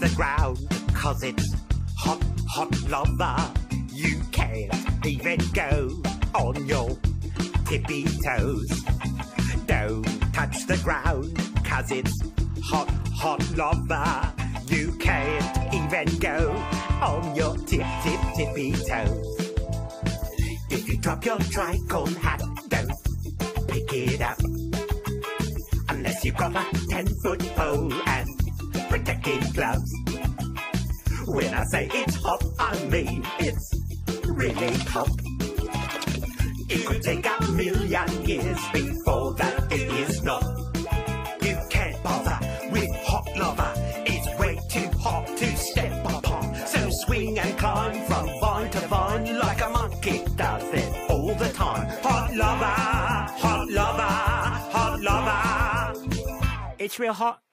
the ground, 'cause it's hot, hot lava. You can't even go on your tippy toes. Don't touch the ground, 'cause it's hot, hot lava. You can't even go on your tippy toes. If you drop your tricorn hat, don't pick it up unless you've got a 10-foot pole and protective gloves. When I say it's hot, I mean it's really hot. It could take 1,000,000 years before that it is not. You can't bother with hot lava. It's way too hot to step upon. So swing and climb from vine to vine like a monkey does it all the time. Hot lava, hot lava, hot lava. It's real hot.